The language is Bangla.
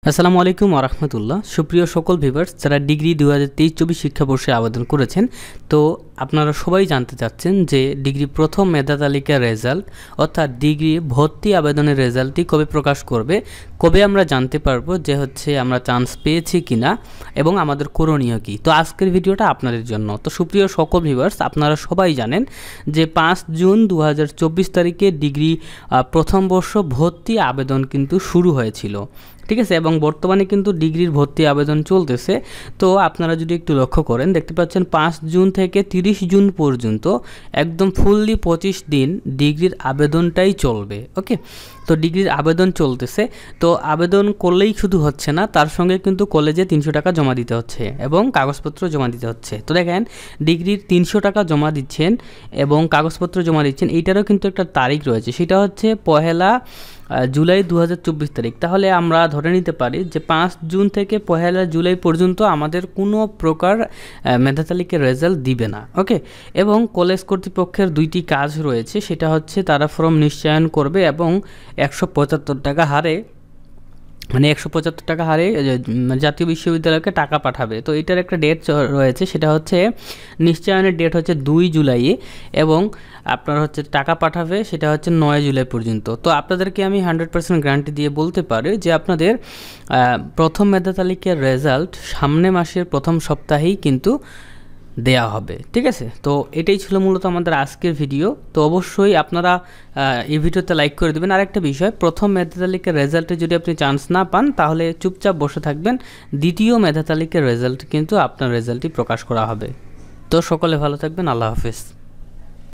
আসসালামু আলাইকুম ওয়া রাহমাতুল্লাহ। সুপ্রিয় সকল ভিউয়ার্স যারা ডিগ্রি 2023-24 শিক্ষাবর্ষে আবেদন করেছেন, তো আপনারা সবাই জানতে চাচ্ছেন যে ডিগ্রি প্রথম মেধা তালিকার রেজাল্ট অর্থাৎ ডিগ্রি ভর্তি আবেদনের রেজাল্টটি কবে প্রকাশ করবে, কবে আমরা জানতে পারবো যে আমরা চান্স পেয়েছি কিনা এবং আমাদের করণীয় কী। তো আজকের ভিডিওটা আপনাদের জন্য। তো সুপ্রিয় সকল ভিউয়ার্স, আপনারা সবাই জানেন যে 5 জুন 2024 তারিখে ডিগ্রি প্রথম বর্ষ ভর্তি আবেদন কিন্তু শুরু হয়েছিল, ঠিক আছে, এবং বর্তমানে কিন্তু ডিগ্রির ভর্তি আবেদন চলতেছে। তো আপনারা যদি একটু লক্ষ্য করেন দেখতে পাচ্ছেন 5 জুন থেকে 30 জুন পর্যন্ত একদম ফুললি 25 দিন ডিগ্রির আবেদনটাই চলবে। ওকে, তো ডিগ্রির আবেদন চলতেছে। তো আবেদন করলেই শুধু হচ্ছে না, তার সঙ্গে কিন্তু কলেজে 300 টাকা জমা দিতে হচ্ছে এবং কাগজপত্র জমা দিতে হচ্ছে। তো দেখেন ডিগ্রির 300 টাকা জমা দিচ্ছেন এবং কাগজপত্র জমা দিচ্ছেন, এইটারও কিন্তু একটা তারিখ রয়েছে, সেটা হচ্ছে 1 জুলাই 2024 তারিখ। তাহলে আমরা ধরে নিতে পারি যে 5 জুন থেকে 1 জুলাই পর্যন্ত আমাদের কোনো প্রকার মেধা তালিকার রেজাল্ট দিবে না। ওকে, এবং কলেজ কর্তৃপক্ষের 2টি কাজ রয়েছে, সেটা হচ্ছে তারা ফর্ম নিশ্চয়ন করবে এবং 175 টাকা হারে, মানে 175 টাকা হারে জাতীয় বিশ্ববিদ্যালয়কে টাকা পাঠাবে। তো এটার একটা ডেট রয়েছে, সেটা হচ্ছে নিশ্চয়নের ডেট হচ্ছে 2 জুলাই এবং আপনার হচ্ছে টাকা পাঠাবে সেটা হচ্ছে 9 জুলাই পর্যন্ত। তো আপনাদেরকে আমি 100% গ্যারান্টি দিয়ে বলতে পারি যে আপনাদের প্রথম মেধা তালিকার রেজাল্ট সামনে মাসের প্রথম সপ্তাহেই কিন্তু দেয়া হবে, ঠিক আছে। তো এটাই ছিল মূলত আমাদের আজকের ভিডিও। তো অবশ্যই আপনারা এই ভিডিওতে লাইক করে দেবেন। আরেকটা বিষয়, প্রথম মেধা তালিকার রেজাল্টে যদি আপনি চান্স না পান তাহলে চুপচাপ বসে থাকবেন, দ্বিতীয় মেধা তালিকার রেজাল্ট কিন্তু আপনার রেজাল্টই প্রকাশ করা হবে। তো সকলে ভালো থাকবেন, আল্লাহ হাফেজ।